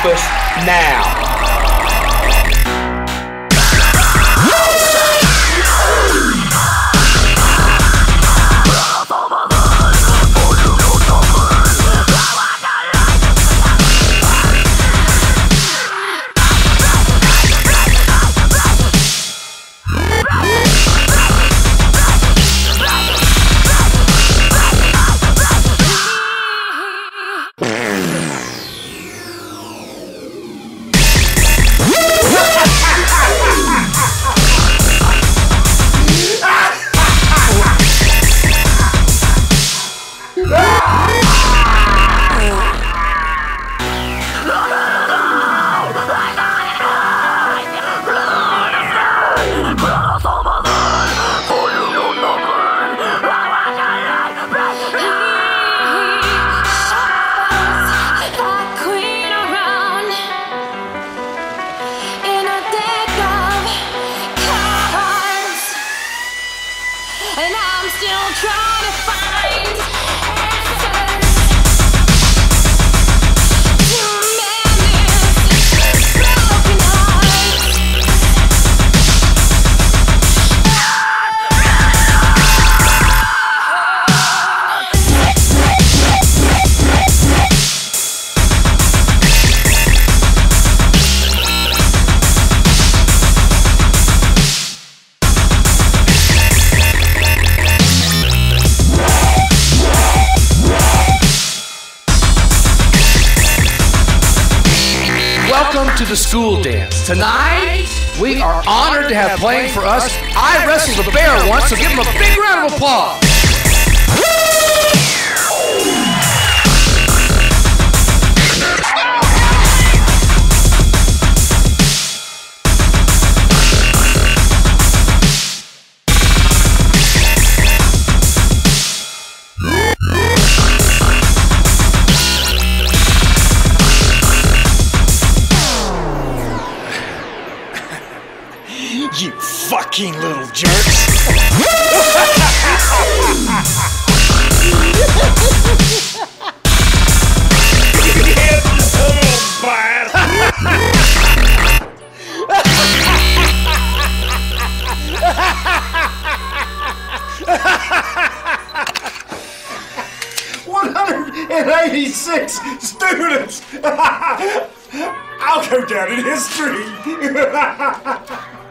office now. And I'm still trying to find answers to madness, broken hearts. Welcome to the school dance. Tonight, we are honored to have playing for us. I wrestled a bear once, so give him a big round of applause. You fucking little jerks! "186 students! I'll go down in history!"